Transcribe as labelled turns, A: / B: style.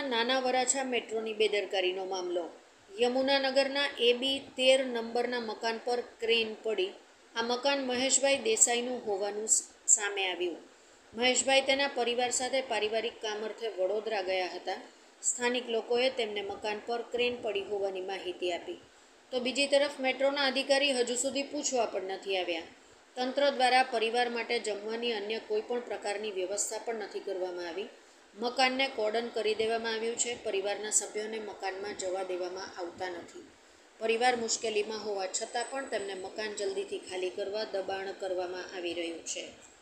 A: નાના વરાછા મેટ્રોની બેદરકારીનો મામલો. યમુનાનગરના AB13 નંબરના મકાન પર ક્રેન પડી. આ મકાન મહેશભાઈ દેસાઈનું હોવાનું સામે આવ્યું. મહેશભાઈ તેના પરિવાર સાથે પારિવારિક કામ અર્થે વડોદરા ગયા હતા. સ્થાનિક લોકોએ તેમને મકાન પર ક્રેન પડી હોવાની માહિતી આપી. તો બીજી તરફ મેટ્રોના અધિકારી હજુ સુધી પૂછવા પણ નથી આવ્યા. તંત્ર દ્વારા પરિવાર માટે જમવાની અન્ય કોઈ પણ પ્રકારની વ્યવસ્થા પણ નથી કરવામાં આવી. મકાનને કોર્ડન કરી દેવામાં આવ્યું છે. પરિવારના સભ્યોને મકાનમાં જવા દેવામાં આવતા નથી. પરિવાર મુશ્કેલીમાં હોવા છતાં પણ તેમને મકાન જલ્દીથી ખાલી કરવા દબાણ કરવામાં આવી રહ્યું છે.